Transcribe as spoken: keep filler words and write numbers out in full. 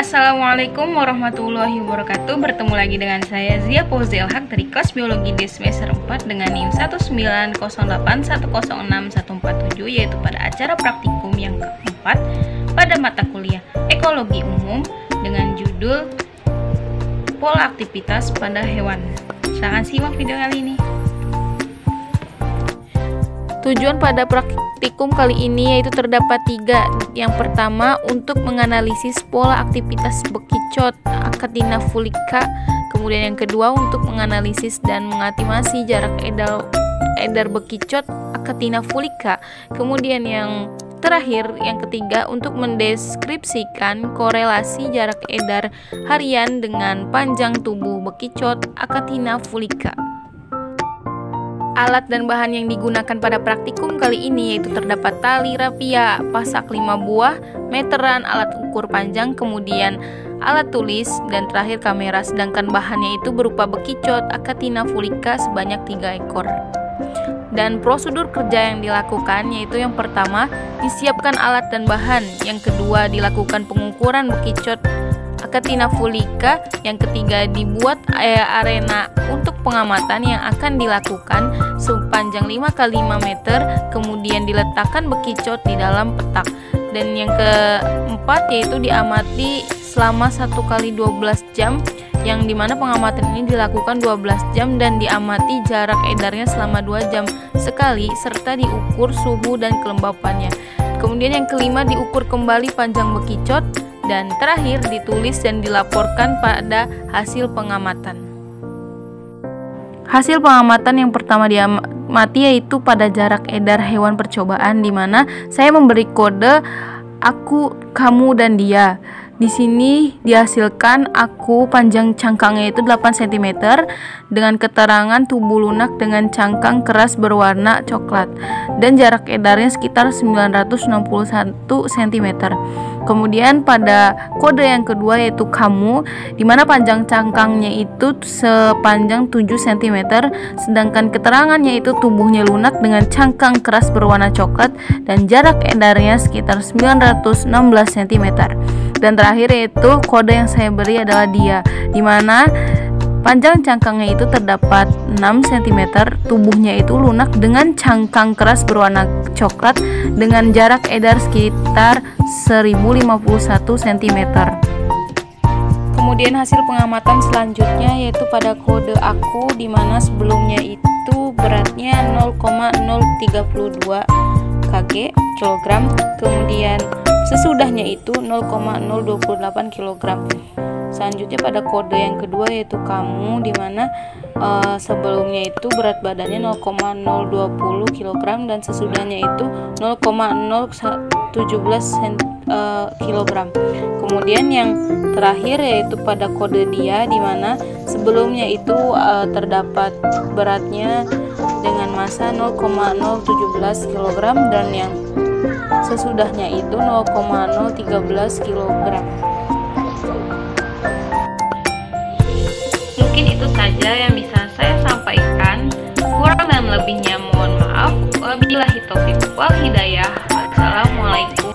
Assalamualaikum warahmatullahi wabarakatuh. Bertemu lagi dengan saya Zia Fauzi Elhaq dari kelas biologi di semester empat dengan NIM satu sembilan nol delapan satu nol enam satu empat tujuh, yaitu pada acara praktikum yang keempat pada mata kuliah ekologi umum dengan judul pola aktivitas pada hewan. Silahkan simak video kali ini. Tujuan pada praktikum kali ini yaitu terdapat tiga. Yang pertama, untuk menganalisis pola aktivitas bekicot Achatina fulica. Kemudian yang kedua, untuk menganalisis dan mengestimasi jarak edar, edar bekicot Achatina fulica. Kemudian yang terakhir, yang ketiga, untuk mendeskripsikan korelasi jarak edar harian dengan panjang tubuh bekicot Achatina fulica. Alat dan bahan yang digunakan pada praktikum kali ini yaitu terdapat tali rapia, pasak lima buah, meteran, alat ukur panjang, kemudian alat tulis, dan terakhir kamera. Sedangkan bahannya itu berupa bekicot Achatina fulica sebanyak tiga ekor. Dan prosedur kerja yang dilakukan yaitu yang pertama, disiapkan alat dan bahan. Yang kedua, dilakukan pengukuran bekicot Achatina fulica. Yang ketiga, dibuat arena untuk pengamatan yang akan dilakukan sepanjang lima kali lima meter, kemudian diletakkan bekicot di dalam petak. Dan yang keempat yaitu diamati selama satu kali dua belas jam, yang dimana pengamatan ini dilakukan dua belas jam dan diamati jarak edarnya selama dua jam sekali, serta diukur suhu dan kelembapannya. Kemudian yang kelima, diukur kembali panjang bekicot, dan terakhir ditulis dan dilaporkan pada hasil pengamatan. Hasil pengamatan yang pertama diamati yaitu pada jarak edar hewan percobaan, di mana saya memberi kode aku, kamu, dan dia. Di sini dihasilkan aku panjang cangkangnya itu delapan sentimeter dengan keterangan tubuh lunak dengan cangkang keras berwarna coklat dan jarak edarnya sekitar sembilan ratus enam puluh satu sentimeter. Kemudian pada kode yang kedua yaitu kamu, di mana panjang cangkangnya itu sepanjang tujuh sentimeter, sedangkan keterangannya itu tubuhnya lunak dengan cangkang keras berwarna coklat dan jarak edarnya sekitar sembilan ratus enam belas sentimeter. Dan terakhir yaitu kode yang saya beri adalah dia, di mana panjang cangkangnya itu terdapat enam sentimeter, tubuhnya itu lunak dengan cangkang keras berwarna coklat dengan jarak edar sekitar seribu lima puluh satu sentimeter. Kemudian hasil pengamatan selanjutnya yaitu pada kode aku, di mana sebelumnya itu beratnya nol koma nol tiga dua kilogram, kemudian sesudahnya itu nol koma nol dua delapan kilogram. Selanjutnya pada kode yang kedua yaitu kamu, di mana uh, sebelumnya itu berat badannya nol koma nol dua nol kilogram dan sesudahnya itu nol koma nol satu kilogram. Kemudian yang terakhir yaitu pada kode dia, di mana sebelumnya itu uh, terdapat beratnya dengan massa nol koma nol satu tujuh kilogram dan yang sesudahnya itu nol koma nol tiga kilogram. Mungkin itu saja yang bisa saya sampaikan. Kurang dan lebihnya mohon maaf. Wabillahi taufiq wal hidayah. Assalamualaikum